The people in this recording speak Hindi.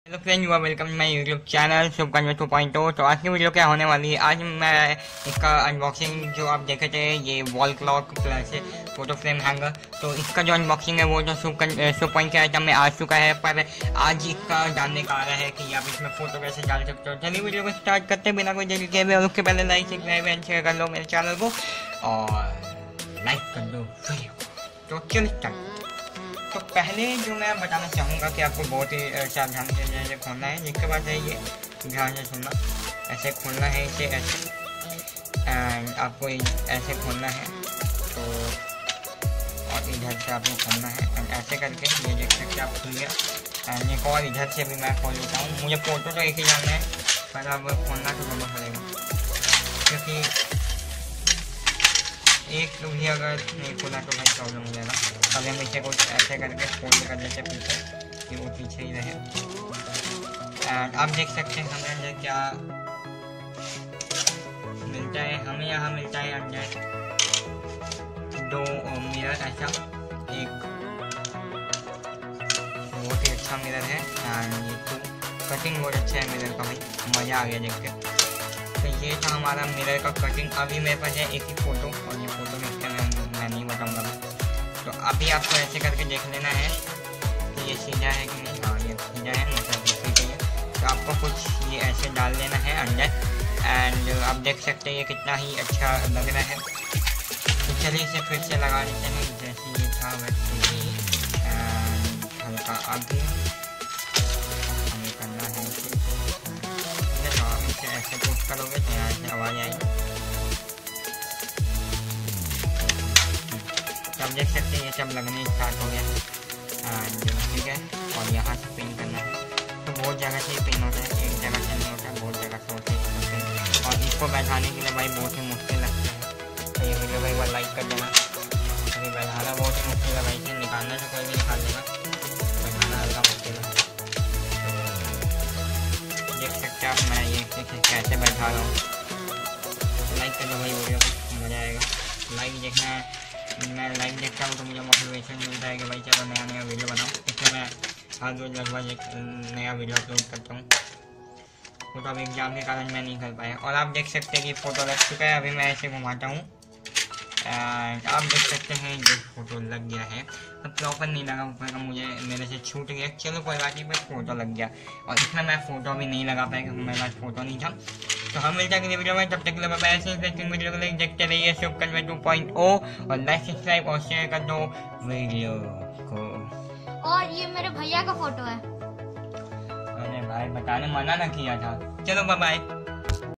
Hello friend, you are welcome my YouTube channel Shubhkarm 2.0। तो आज की वीडियो क्या होने वाली है, आज मैं इसका अनबॉक्सिंग जो आप देखे थे ये wall clock plus photo frame hanger, तो इसका जो अनबॉक्सिंग है वो तो शुभ पॉइंट के आइटम में आ चुका है, पर आज इसका जानने का आ रहा है कि आप इसमें फोटो कैसे डाल सकते हो। चलिए वीडियो को स्टार्ट करते बिना कोई देरी किए हुए, और उसके पहले लाइक शेयर कर लो मेरे चैनल को और लाइक कर दो वीडियो। तो चलिए स्टार्ट। तो पहले जो मैं बताना चाहूँगा कि आपको बहुत ही सावधान से खोलना है। जिसके बाद है ये ध्यान से सुनना, ऐसे खोलना है इसे, ऐसे एंड आपको ऐसे खोलना है, तो और इधर से आपको खोलना है एंड ऐसे करके ये देख सकते आप खुल गया। एंड एक और इधर से भी मैं खोल लेता हूँ। मुझे फोटो तो एक ही जानना है, पर अब खोलना तो दोनों पड़ेगा, क्योंकि एक भी अगर नहीं खोला तो भाई प्रॉब्लम हो जाएगा। अगर हम इसे कुछ ऐसे करके फोल्ड कर लेते पीछे कि वो पीछे ही रहे। एंड आप देख सकते हैं हमें क्या मिलता है। हमें यहाँ मिलता है अंदर दो मिरर, ऐसा एक बहुत ही अच्छा मिरर है एंड ये तो कटिंग बहुत अच्छा है मिरर का, भाई मज़ा आ गया देख के। तो ये था हमारा मिरर का कटिंग। अभी मेरे पास है एक ही फोटो, और ये फोटो मैं नहीं बताऊंगा। तो अभी आपको ऐसे करके देख लेना है कि ये सीधा है कि नहीं। हाँ, ये सीधा है, मतलब ठीक है। तो आपको कुछ ये ऐसे डाल देना है अंदर एंड आप देख सकते हैं ये कितना ही अच्छा लग रहा है। तो चलिए इसे फिर से लगा लेते हैं जैसे ये था वैसे ही। हल्का आगे हमें करना है इसे, ऐसे पुश करोगे तो यहाँ से आवाज़ आएगी। तो आप देख सकते हैं ये सब लगने स्टार्ट हो गया ठीक है। और यहाँ से पिन करना है, तो बहुत जगह से पिन होता है, एक जगह से नहीं होता, बहुत जगह से होता है। और इसको बैठाने के लिए भाई बहुत ही मुश्किल लगता है। तो ये वीडियो को एक बार लाइक कर देना। अभी बैठाना बहुत ही मुश्किल है भाई, इसे निकालना से कोई भी निकाल देगा, बैठाना हल्का मुश्किल है। देख सकते हैं आप मैं ये कैसे बैठा रहा हूँ। लाइक कर दो भाई वीडियो को, मज़ा आएगा। लाइक देखना है, मैं लाइक देखता हूँ तो मुझे मोटिवेशन मिलता है कि भाई चलो नया वीडियो बनाओ। इसलिए मैं हर रोज लगभग एक नया वीडियो अपलोड करता हूँ। तो अभी एग्जाम के कारण मैं नहीं कर पाया। और आप देख सकते हैं कि फ़ोटो लग चुका है। अभी मैं ऐसे घुमाता हूँ एंड आप देख सकते हैं ये फोटो लग गया है। तो प्रॉपर नहीं लगा, ऊपर का मुझे मेरे से छूट गया। चलो कोई बात नहीं, पर फोटो लग गया। और इसमें मैं फोटो भी नहीं लगा पाया क्योंकि मेरे पास फोटो नहीं था। तो हम मिलते हैं वीडियो में, तब तक के लिए बाय। ऐसे वीडियो को देखते रहिए शुभकर्म 2.0 और लाइक सब्सक्राइब और शेयर कर दो वीडियो को। और ये मेरे भैया का फोटो है। अरे भाई बताने मना ना किया था। चलो बाय।